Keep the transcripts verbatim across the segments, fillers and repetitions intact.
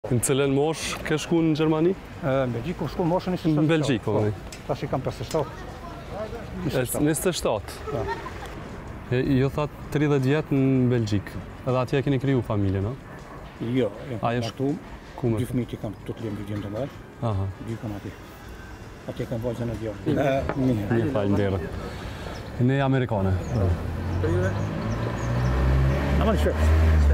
Në cilën mosh ke shku në Gjermani? Në Belgjik, ku shku moshën njëzet e shtatë. Në Belgjik, po. Tash i kam pesëdhjetë e shtatë. njëzet e shtatë? Jo thatë tridhjetë vjetë në Belgjik. Edhe atje keni kriju familje, no? Jo, e kam martu. Dy fëmijët i kam të të lëmë gjendë të mërë. Aha. Dy kam ati. Atje kam vajzën e djallë. Një falenderë. Ne Amerikane. Ama në shërë.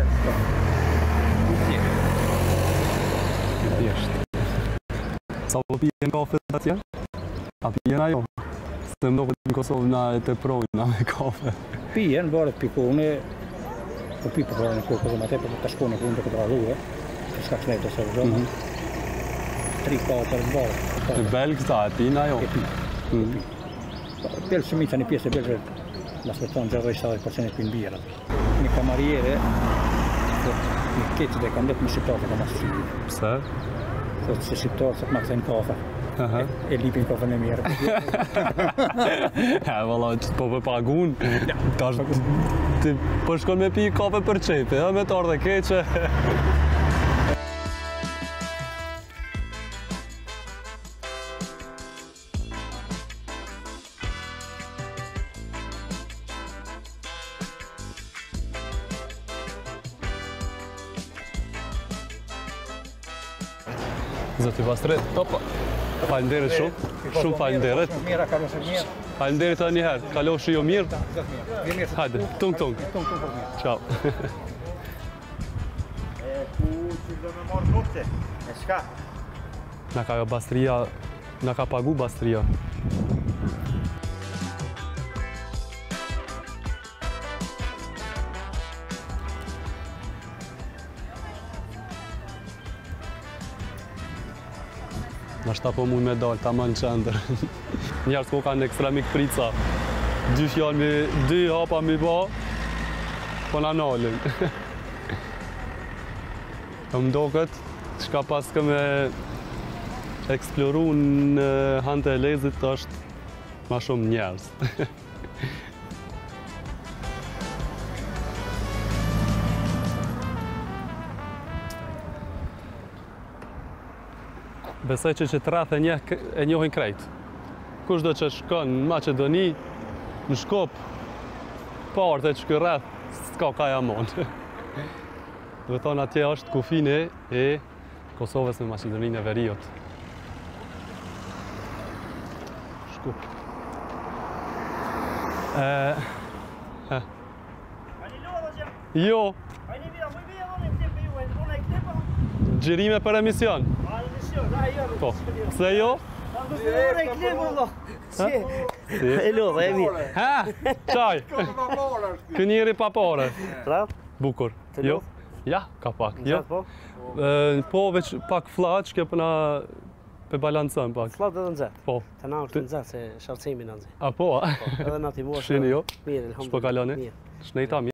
Sa po pijen kafe të atje? A pijen ajo? Se më do këtë në Kosovë na e të projnë na me kafe. Pijen, bërë të pikune, po pi për në kërë këzëm atë, për të shkone kënë të këtë radhuë, të shka që nejtë të sërë zëmë. Tri katër bërë. Të belë këta, e pijen ajo? E pijen. Belë shumica një pjesë e belë, nësë për tonë gjërë shtatëdhjetë përqind e pijen bjera. Një kamarjere, një ketë dhe kam letë më shqiptarë të kam asë shqipë. Pse? Thotë se shqiptarë se të makësajnë kafe. E lipin kafe në mirë. E, valla, që të po për pagun. Ti po shkon me pi kafe për qepe, edhe me të ardhe keqe. Zoti Pastret, topa. Falenderit shumë, shumë falenderit. Mira, ka lëshë mirë. Falenderit edhe njëherë, kalofshi jo mirë. Hajde, tung tung. Ciao. E ku që do me marrë nukte? E shka? Na ka jo bastria, na ka pagu bastria. Në shta po mund me dalë, ta ma në qendër. Njerës ko kanë ekstremik frica. Dy fjallë mi, dy hapa mi ba, po na nalin. Më do këtë, qka pas këme eksploru në hante e lezit është ma shumë njerës. Besoj që që të rrath e njohin krejt. Kush do që shkon në Macedoni, në Shkop, partë e që kë rrath, s'ka ka jamon. Dhe thonë atje është kufine e Kosovës me Macedoninë e Veriut. Shkup. Jo. Gjirime për emision. Po, pse jo? E lodhe, e mirë. Ha, qaj? Kënjeri pa pare. Bukur. Jo? Ja, ka pak. Jo? Po, veç pak flaq, ke përna pe balancën pak. Flaq dhe dhe nëzet. Po. Të na është nëzet, se sharcimi në nëzit. A po, a? Edhe në ati moshë. Shini jo? Mirë, Shpo kaloni? Shnejta mirë.